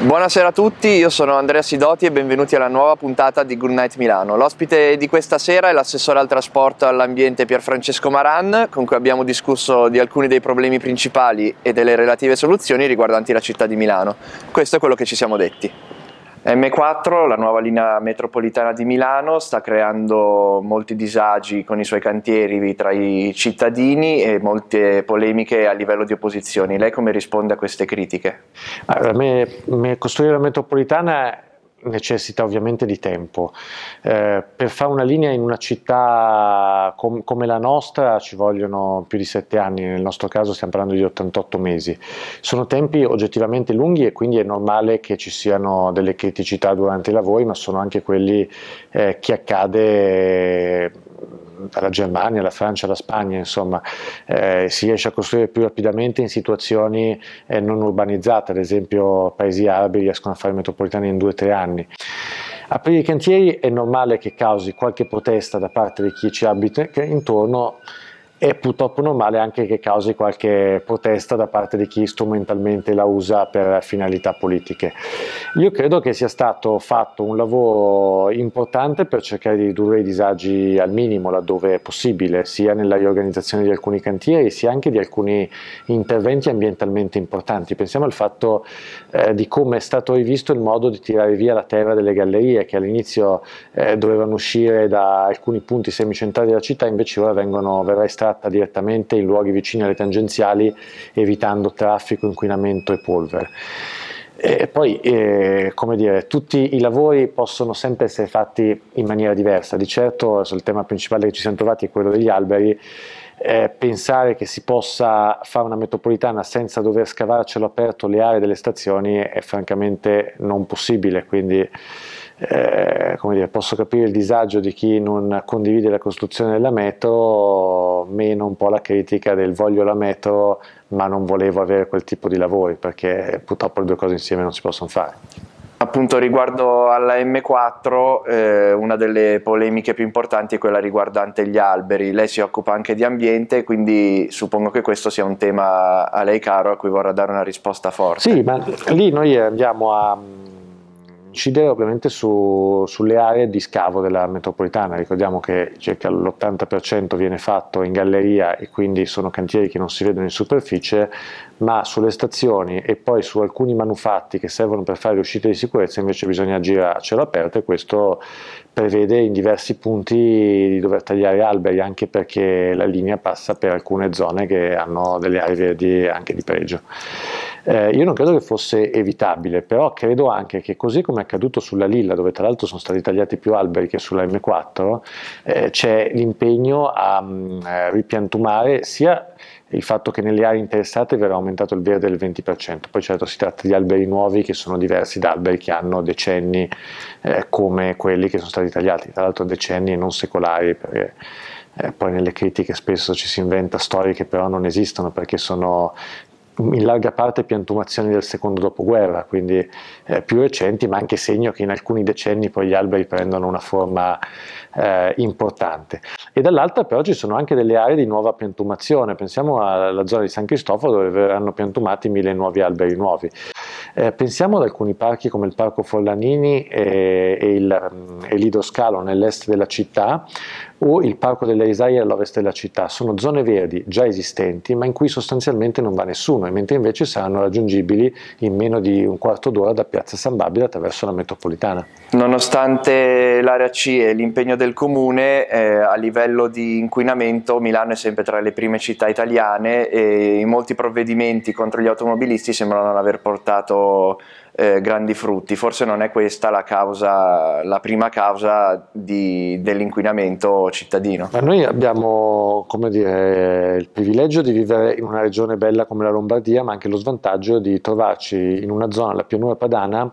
Buonasera a tutti, io sono Andrea Sidoti e benvenuti alla nuova puntata di Good Night Milano. L'ospite di questa sera è l'assessore al trasporto e all'ambiente Pierfrancesco Maran, con cui abbiamo discusso di alcuni dei problemi principali e delle relative soluzioni riguardanti la città di Milano. Questo è quello che ci siamo detti. M4, la nuova linea metropolitana di Milano, sta creando molti disagi con i suoi cantieri tra i cittadini e molte polemiche a livello di opposizioni. Lei come risponde a queste critiche? Costruire la metropolitana necessita ovviamente di tempo. Per fare una linea in una città come la nostra ci vogliono più di 7 anni, nel nostro caso stiamo parlando di 88 mesi. Sono tempi oggettivamente lunghi e quindi è normale che ci siano delle criticità durante i lavori, ma sono anche quelli che accade alla Germania, alla Francia, alla Spagna, insomma, si riesce a costruire più rapidamente in situazioni non urbanizzate, ad esempio paesi arabi riescono a fare metropolitane in 2 o 3 anni. Aprire i cantieri è normale che causi qualche protesta da parte di chi ci abita intorno, è purtroppo normale anche che causi qualche protesta da parte di chi strumentalmente la usa per finalità politiche. Io credo che sia stato fatto un lavoro importante per cercare di ridurre i disagi al minimo laddove è possibile, sia nella riorganizzazione di alcuni cantieri, sia anche di alcuni interventi ambientalmente importanti. Pensiamo al fatto di come è stato rivisto il modo di tirare via la terra delle gallerie, che all'inizio dovevano uscire da alcuni punti semicentrali della città, invece ora verrà estratta direttamente in luoghi vicini alle tangenziali, evitando traffico, inquinamento e polvere. E poi, come dire, tutti i lavori possono sempre essere fatti in maniera diversa. Di certo il tema principale che ci siamo trovati è quello degli alberi. Pensare che si possa fare una metropolitana senza dover scavare a cielo aperto le aree delle stazioni è francamente non possibile, quindi come dire, posso capire il disagio di chi non condivide la costruzione della metro, meno un po' la critica del voglio la metro ma non volevo avere quel tipo di lavori, perché purtroppo le due cose insieme non si possono fare. Appunto, riguardo alla M4, una delle polemiche più importanti è quella riguardante gli alberi. Lei si occupa anche di ambiente, quindi suppongo che questo sia un tema a lei caro, a cui vorrà dare una risposta forte. Sì, ma lì noi andiamo a incidere ovviamente sulle aree di scavo della metropolitana. Ricordiamo che circa l'80% viene fatto in galleria e quindi sono cantieri che non si vedono in superficie, ma sulle stazioni e poi su alcuni manufatti che servono per fare le uscite di sicurezza invece bisogna agire a cielo aperto, e questo prevede in diversi punti di dover tagliare alberi, anche perché la linea passa per alcune zone che hanno delle aree verdi anche di pregio. Io non credo che fosse evitabile, però credo anche che, così come è accaduto sulla Lilla, dove tra l'altro sono stati tagliati più alberi che sulla M4, c'è l'impegno a ripiantumare sia il fatto che nelle aree interessate verrà aumentato il verde del 20%, poi certo si tratta di alberi nuovi che sono diversi da alberi che hanno decenni come quelli che sono stati tagliati, tra l'altro decenni e non secolari, perché poi nelle critiche spesso ci si inventa storie che però non esistono, perché sono in larga parte piantumazioni del secondo dopoguerra, quindi più recenti, ma anche segno che in alcuni decenni poi gli alberi prendono una forma importante. E dall'altra però ci sono anche delle aree di nuova piantumazione, pensiamo alla zona di San Cristoforo dove verranno piantumati 1000 nuovi alberi nuovi. Pensiamo ad alcuni parchi come il Parco Forlanini e l'Ido Scalo nell'est della città, o il Parco delle Risaie all'ovest della città. Sono zone verdi già esistenti ma in cui sostanzialmente non va nessuno, mentre invece saranno raggiungibili in meno di un quarto d'ora da Piazza San Babila attraverso la metropolitana. Nonostante l'area C e l'impegno del comune, a livello di inquinamento Milano è sempre tra le prime città italiane e i molti provvedimenti contro gli automobilisti sembrano non aver portato grandi frutti. Forse non è questa la prima causa dell'inquinamento cittadino. Ma noi abbiamo, come dire, il privilegio di vivere in una regione bella come la Lombardia, ma anche lo svantaggio di trovarci in una zona, la pianura padana,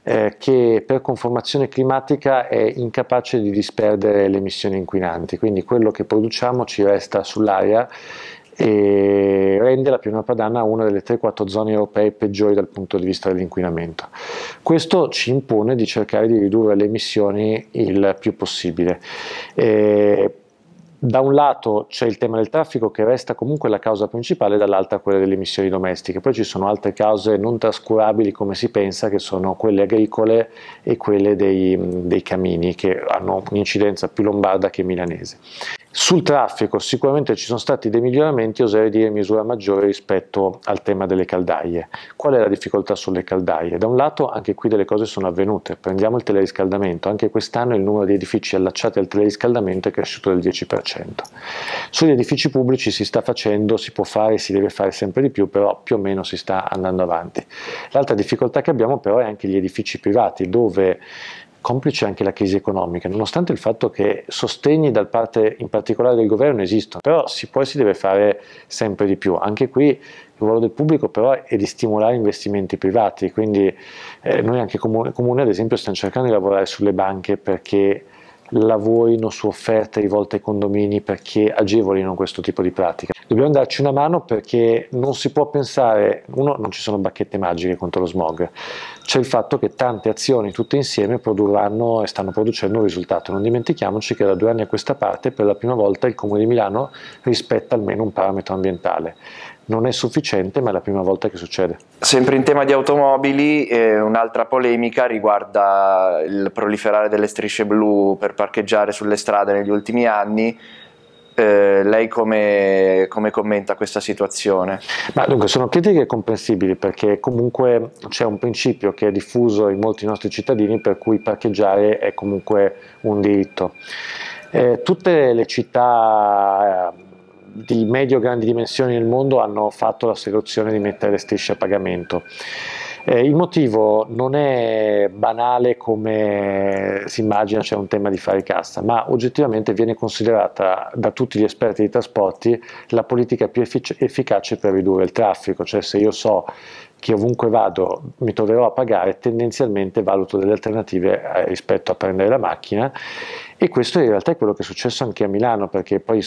che per conformazione climatica è incapace di disperdere le emissioni inquinanti, quindi quello che produciamo ci resta sull'aria e rende la pianura padana una delle 3-4 zone europee peggiori dal punto di vista dell'inquinamento. Questo ci impone di cercare di ridurre le emissioni il più possibile. Da un lato c'è il tema del traffico che resta comunque la causa principale, dall'altra quella delle emissioni domestiche. Poi ci sono altre cause non trascurabili come si pensa, che sono quelle agricole e quelle dei camini, che hanno un'incidenza più lombarda che milanese. Sul traffico sicuramente ci sono stati dei miglioramenti, oserei dire in misura maggiore rispetto al tema delle caldaie. Qual è la difficoltà sulle caldaie? Da un lato anche qui delle cose sono avvenute, prendiamo il teleriscaldamento, anche quest'anno il numero di edifici allacciati al teleriscaldamento è cresciuto del 10%. Sugli edifici pubblici si sta facendo, si può fare, si deve fare sempre di più, però più o meno si sta andando avanti. L'altra difficoltà che abbiamo però è anche gli edifici privati, dove complice anche la crisi economica, nonostante il fatto che sostegni da parte in particolare del governo esistono, però poi si deve fare sempre di più. Anche qui il ruolo del pubblico però è di stimolare investimenti privati, quindi noi anche comune ad esempio stiamo cercando di lavorare sulle banche perché lavorino su offerte rivolte ai condomini perché agevolino questo tipo di pratica. Dobbiamo darci una mano perché non si può pensare, uno, non ci sono bacchette magiche contro lo smog, c'è il fatto che tante azioni tutte insieme produrranno e stanno producendo un risultato. Non dimentichiamoci che da 2 anni a questa parte per la prima volta il Comune di Milano rispetta almeno un parametro ambientale. Non è sufficiente, ma è la prima volta che succede. Sempre in tema di automobili, un'altra polemica riguarda il proliferare delle strisce blu per parcheggiare sulle strade negli ultimi anni. Lei come commenta questa situazione? Ma dunque sono critiche comprensibili perché comunque c'è un principio che è diffuso in molti nostri cittadini per cui parcheggiare è comunque un diritto. Tutte le città di medio-grandi dimensioni nel mondo hanno fatto la soluzione di mettere le strisce a pagamento. Il motivo non è banale come si immagina, c'è un tema di fare cassa, ma oggettivamente viene considerata da tutti gli esperti di trasporti la politica più efficace per ridurre il traffico, cioè se io so che ovunque vado mi troverò a pagare, tendenzialmente valuto delle alternative rispetto a prendere la macchina. E questo in realtà è quello che è successo anche a Milano, perché poi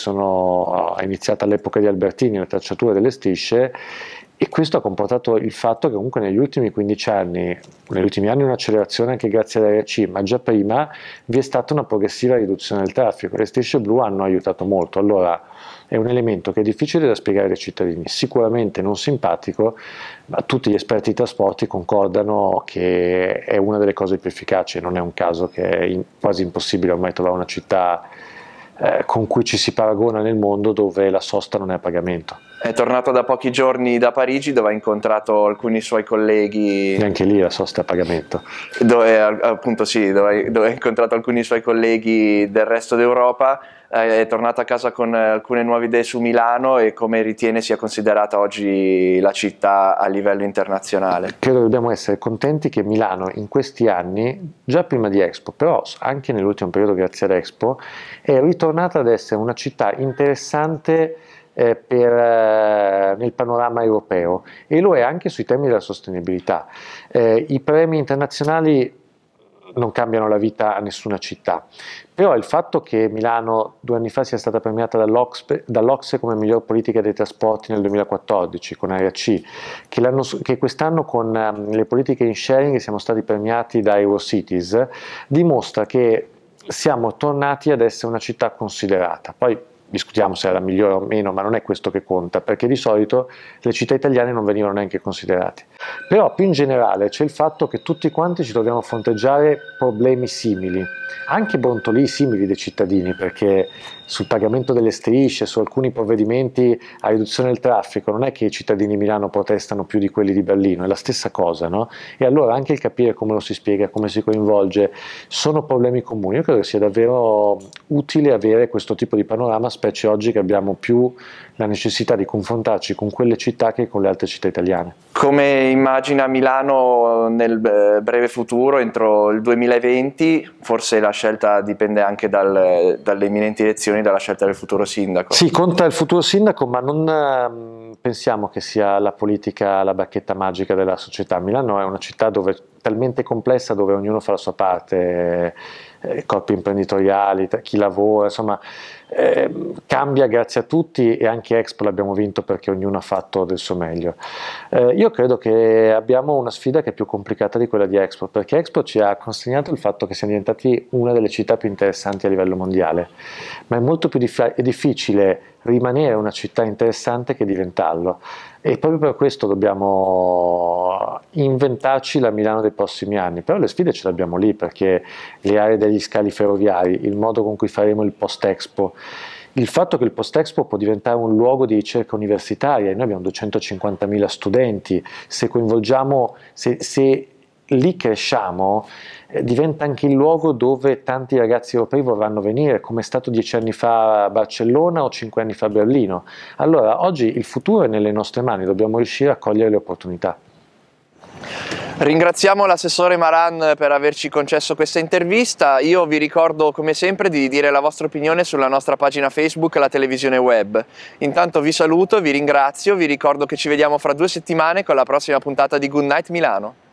è iniziata all'epoca di Albertini la tracciatura delle strisce, e questo ha comportato il fatto che comunque negli ultimi 15 anni, negli ultimi anni un'accelerazione anche grazie all'ARC, ma già prima vi è stata una progressiva riduzione del traffico. Le strisce blu hanno aiutato molto. Allora è un elemento che è difficile da spiegare ai cittadini, sicuramente non simpatico, ma tutti gli esperti di trasporti concordano che è una delle cose più efficaci. Non è un caso che è quasi impossibile ormai trovare una città con cui ci si paragona nel mondo dove la sosta non è a pagamento. È tornato da pochi giorni da Parigi, dove ha incontrato alcuni suoi colleghi. E anche lì la sosta è a pagamento. Appunto sì, dove ha incontrato alcuni suoi colleghi del resto d'Europa. È tornato a casa con alcune nuove idee su Milano e come ritiene sia considerata oggi la città a livello internazionale. Credo dobbiamo essere contenti che Milano in questi anni, già prima di Expo, però anche nell'ultimo periodo grazie ad Expo, è ritornata ad essere una città interessante nel panorama europeo, e lo è anche sui temi della sostenibilità. I premi internazionali non cambiano la vita a nessuna città, però il fatto che Milano 2 anni fa sia stata premiata dall'Ocse come miglior politica dei trasporti nel 2014 con ARC, che quest'anno con le politiche in sharing siamo stati premiati da Eurocities, dimostra che siamo tornati ad essere una città considerata. Poi discutiamo se era migliore o meno, ma non è questo che conta, perché di solito le città italiane non venivano neanche considerate. Però più in generale c'è il fatto che tutti quanti ci dobbiamo fronteggiare problemi simili, anche brontolii simili dei cittadini, perché sul pagamento delle strisce, su alcuni provvedimenti a riduzione del traffico, non è che i cittadini di Milano protestano più di quelli di Berlino, è la stessa cosa, no? E allora anche il capire come lo si spiega, come si coinvolge, sono problemi comuni. Io credo che sia davvero utile avere questo tipo di panorama, specie oggi che abbiamo più la necessità di confrontarci con quelle città che con le altre città italiane. Come immagina Milano nel breve futuro, entro il 2020? Forse la scelta dipende anche dalle imminenti elezioni, dalla scelta del futuro sindaco. Sì, conta il futuro sindaco, ma non pensiamo che sia la politica la bacchetta magica della società. Milano è una città talmente complessa, dove ognuno fa la sua parte. corpi imprenditoriali, chi lavora, insomma cambia grazie a tutti, e anche Expo l'abbiamo vinto perché ognuno ha fatto del suo meglio. Io credo che abbiamo una sfida che è più complicata di quella di Expo, perché Expo ci ha consegnato il fatto che siamo diventati una delle città più interessanti a livello mondiale, ma è molto più difficile rimanere una città interessante che diventarlo, e proprio per questo dobbiamo inventarci la Milano dei prossimi anni. Però le sfide ce le abbiamo lì, perché le aree degli scali ferroviari, il modo con cui faremo il post-Expo, il fatto che il post-Expo può diventare un luogo di ricerca universitaria, e noi abbiamo 250.000 studenti, se coinvolgiamo, se lì cresciamo, diventa anche il luogo dove tanti ragazzi europei vorranno venire, come è stato 10 anni fa a Barcellona o 5 anni fa a Berlino. Allora, oggi il futuro è nelle nostre mani, dobbiamo riuscire a cogliere le opportunità. Ringraziamo l'assessore Maran per averci concesso questa intervista. Io vi ricordo come sempre di dire la vostra opinione sulla nostra pagina Facebook, la televisione web. Intanto vi saluto, vi ringrazio, vi ricordo che ci vediamo fra 2 settimane con la prossima puntata di Good Night Milano.